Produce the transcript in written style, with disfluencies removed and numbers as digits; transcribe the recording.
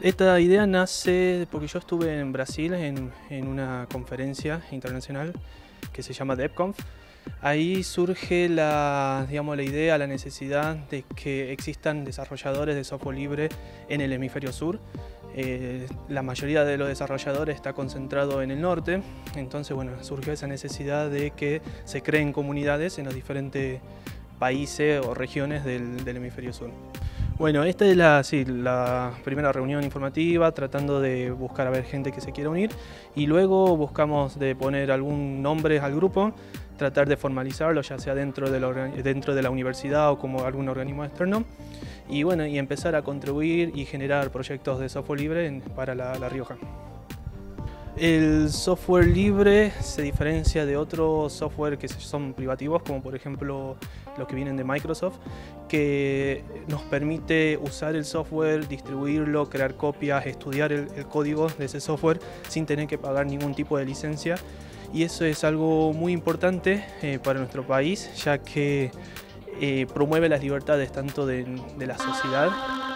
Esta idea nace porque yo estuve en Brasil en una conferencia internacional que se llama DevConf. Ahí surge la idea, la necesidad de que existan desarrolladores de software libre en el hemisferio sur. La mayoría de los desarrolladores está concentrado en el norte, entonces surgió esa necesidad de que se creen comunidades en los diferentes países o regiones del hemisferio sur. Bueno, esta es la primera reunión informativa, tratando de buscar a ver gente que se quiera unir, y luego buscamos de poner algún nombre al grupo, tratar de formalizarlo, ya sea dentro de la universidad o como algún organismo externo, y empezar a contribuir y generar proyectos de software libre para La Rioja. El software libre se diferencia de otros software que son privativos, como por ejemplo los que vienen de Microsoft, que nos permite usar el software, distribuirlo, crear copias, estudiar el código de ese software sin tener que pagar ningún tipo de licencia. Y eso es algo muy importante para nuestro país, ya que promueve las libertades tanto de la sociedad